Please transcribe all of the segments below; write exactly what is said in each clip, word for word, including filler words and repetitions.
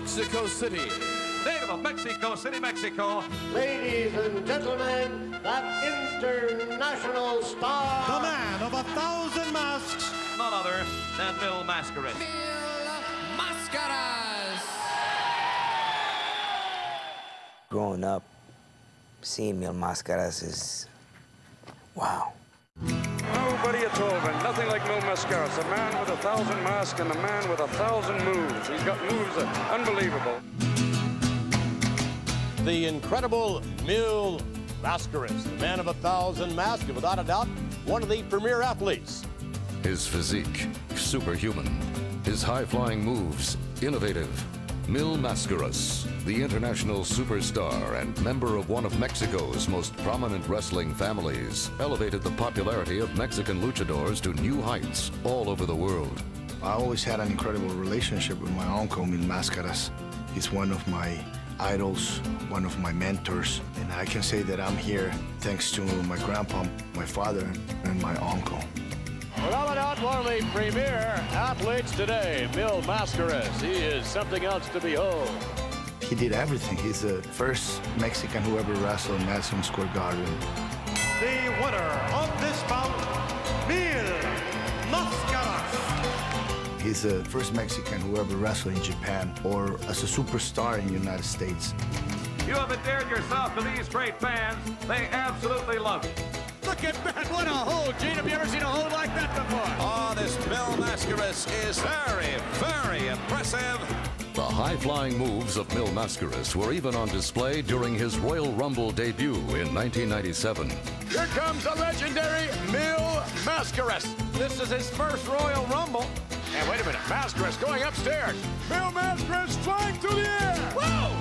Mexico City. Native of Mexico City, Mexico. Ladies and gentlemen, that international star. The man of a thousand masks. None other than Mil Mascaras. Mil Mascaras. Growing up, seeing Mil Mascaras is, wow. Nobody at all, man. Nothing like Mil Mascaras. A man with a thousand masks and a man with a thousand moves. He's got moves that are unbelievable. The incredible Mil Mascaras, the man of a thousand masks, without a doubt, one of the premier athletes. His physique, superhuman. His high-flying moves, innovative. Mil Mascaras, the international superstar and member of one of Mexico's most prominent wrestling families, elevated the popularity of Mexican luchadors to new heights all over the world. I always had an incredible relationship with my uncle, Mil Mascaras. He's one of my idols, one of my mentors, and I can say that I'm here thanks to my grandpa, my father, and my uncle. Without a doubt, one of the premier athletes today, Mil Mascaras. He is something else to behold. He did everything. He's the first Mexican who ever wrestled in Madison Square Garden. The winner of this bout, Mil Mascaras. He's the first Mexican who ever wrestled in Japan or as a superstar in the United States. You have endeared yourself to these great fans. They absolutely love you. Look at that, what a hold. Gene, have you ever seen a hold like that before? Oh, this Mil Mascaras is very, very impressive. The high-flying moves of Mil Mascaras were even on display during his Royal Rumble debut in nineteen ninety-seven. Here comes the legendary Mil Mascaras. This is his first Royal Rumble. And wait a minute, Mascaras going upstairs. Mil Mascaras flying through the air. Whoa!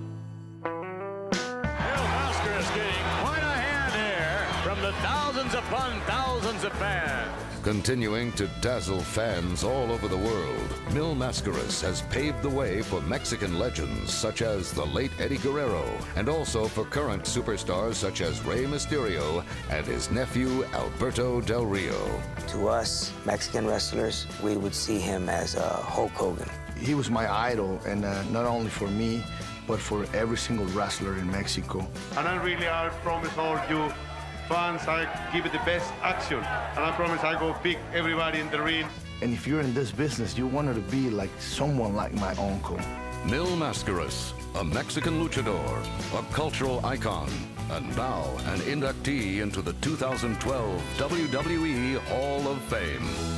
Mil Mascaras getting quite a hand here from the thousands upon thousands of fans. Continuing to dazzle fans all over the world, Mil Mascaras has paved the way for Mexican legends such as the late Eddie Guerrero, and also for current superstars such as Rey Mysterio and his nephew Alberto Del Rio. To us, Mexican wrestlers, we would see him as uh, Hulk Hogan. He was my idol, and uh, not only for me, but for every single wrestler in Mexico. And I really, I promise all you fans, I give it the best action. And I promise I go pick everybody in the ring. And if you're in this business, you wanted to be like someone like my uncle. Mil Mascaras, a Mexican luchador, a cultural icon, and now an inductee into the two thousand twelve W W E Hall of Fame.